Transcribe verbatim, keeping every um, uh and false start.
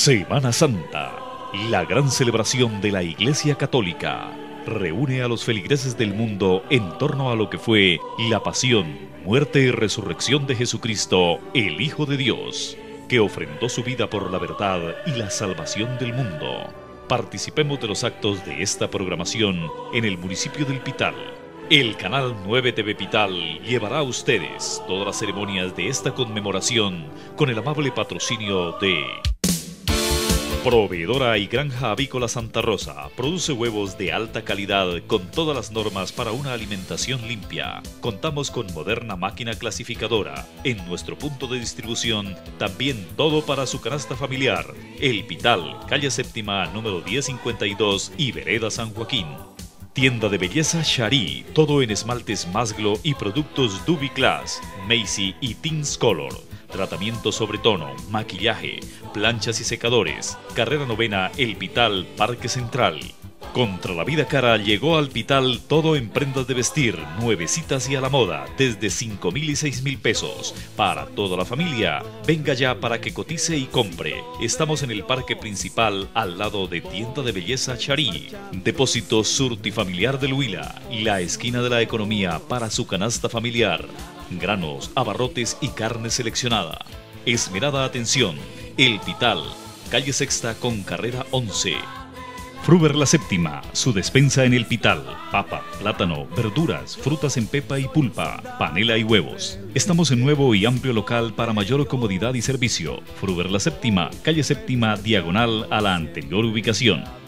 Semana Santa, la gran celebración de la Iglesia Católica, reúne a los feligreses del mundo en torno a lo que fue la pasión, muerte y resurrección de Jesucristo, el Hijo de Dios, que ofrendó su vida por la verdad y la salvación del mundo. Participemos de los actos de esta programación en el municipio del Pital. El canal nueve T V Pital llevará a ustedes todas las ceremonias de esta conmemoración con el amable patrocinio de Proveedora y Granja Avícola Santa Rosa. Produce huevos de alta calidad con todas las normas para una alimentación limpia. Contamos con moderna máquina clasificadora. En nuestro punto de distribución, también todo para su canasta familiar. El Pital, calle séptima, número diez cincuenta y dos y Vereda San Joaquín. Tienda de belleza Shari, todo en esmaltes Masglo y productos Duby Class, Macy y Teens Color. Tratamiento sobre tono, maquillaje, planchas y secadores. Carrera Novena, El Pital, Parque Central. Contra la vida cara llegó al Pital todo en prendas de vestir, nuevecitas y a la moda, desde cinco mil y seis mil pesos. Para toda la familia, venga ya para que cotice y compre. Estamos en el parque principal, al lado de Tienda de Belleza Charí. Depósito Surtifamiliar del Huila, la esquina de la economía para su canasta familiar. Granos, abarrotes y carne seleccionada. Esmerada atención, El Pital, calle Sexta con carrera once. Fruver la Séptima, su despensa en El Pital. Papa, plátano, verduras, frutas en pepa y pulpa, panela y huevos. Estamos en nuevo y amplio local para mayor comodidad y servicio. Fruver la Séptima, calle Séptima, diagonal a la anterior ubicación.